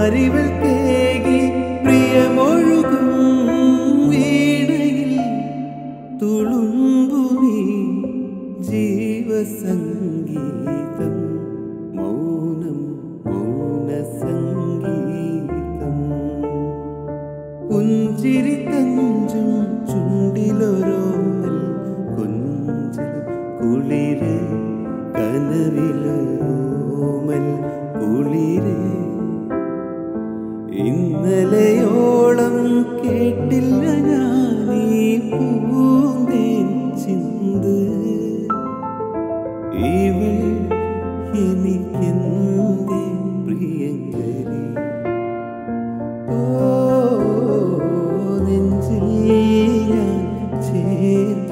ആരിവൾ കേകി പ്രിയമൊഴുകും വീണയിൽ തുളുമ്പുമീ ജീവസംഗീതം മൗനം മൗനസംഗീതം പുഞ്ചിരി തഞ്ചും ചുണ്ടിലൊരോമൽ കൊഞ്ചൽ കുളിര് കനവിലൊരോമൽ കുളിര് ഇന്നലെയോളം കേട്ടില്ല ഞാനീ പൂന്തേൻ ചിന്ത് ഇവൾ എനിക്കെന്തേ പ്രിയങ്കരി നെഞ്ചിൽ ഞാൻ ചേർ